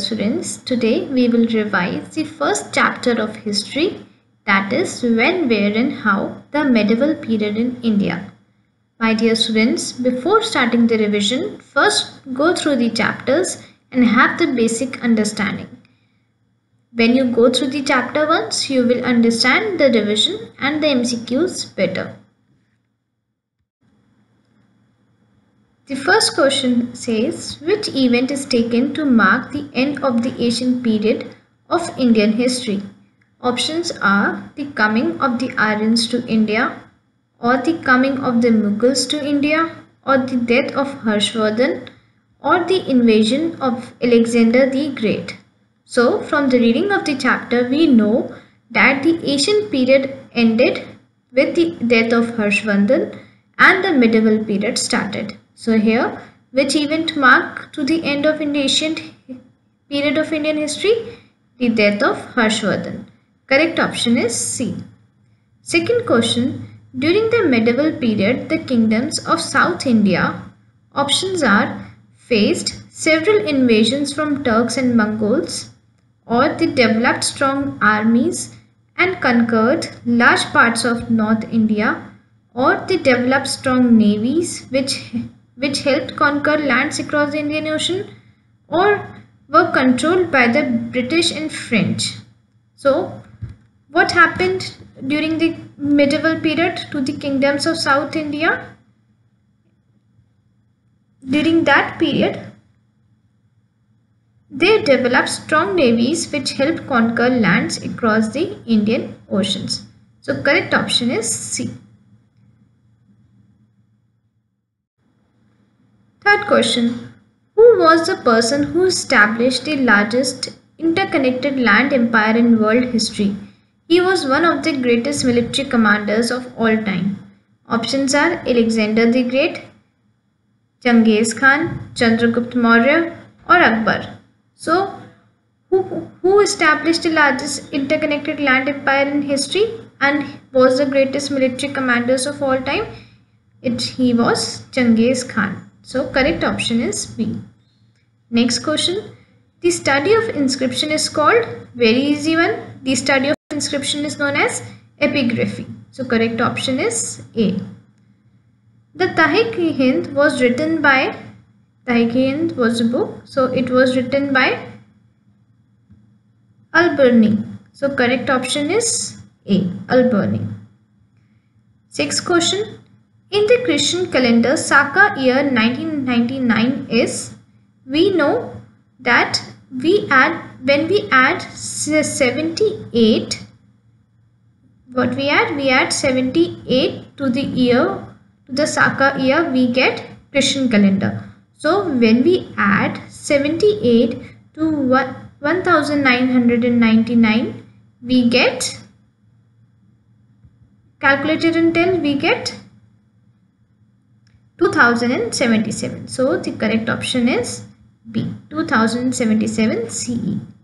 students, today we will revise the first chapter of history, that is when, where and how the medieval period in India. My dear students, before starting the revision, first go through the chapters and have the basic understanding. When you go through the chapter once, you will understand the revision and the MCQs better. The first question says, which event is taken to mark the end of the ancient period of Indian history? Options are the coming of the Aryans to India, or the coming of the Mughals to India, or the death of Harshvardhan, or the invasion of Alexander the Great. So, from the reading of the chapter, we know that the ancient period ended with the death of Harshvardhan and the medieval period started. So here, which event marked to the end of the ancient period of Indian history? The death of Harshvardhan. Correct option is C. Second question, during the medieval period, the kingdoms of South India, options are faced several invasions from Turks and Mongols, or they developed strong armies and conquered large parts of North India, or they developed strong navies which helped conquer lands across the Indian Ocean, or were controlled by the British and French. So, what happened during the medieval period to the kingdoms of South India? During that period, they developed strong navies which helped conquer lands across the Indian Oceans. So, correct option is C. Third question, who was the person who established the largest interconnected land empire in world history? He was one of the greatest military commanders of all time. Options are Alexander the Great, Genghis Khan, Chandragupta Maurya, or Akbar. So, who established the largest interconnected land empire in history and was the greatest military commanders of all time? He was Genghis Khan. So, correct option is B. Next question. The study of inscription is called, very easy one. The study of inscription is known as epigraphy. So, correct option is A. The Tariq-i-Hind was written by, Tariq-i-Hind was a book. So, it was written by Al-Biruni. So, correct option is A. Al-Biruni. Sixth question. In the Christian calendar, Saka year 1999 is, we know that when we add 78, what we add? We add 78 to the year, to the Saka year, we get Christian calendar. So when we add 78 to 1999, we get, calculated and tell, we get 2077. So the correct option is B, 2077 CE.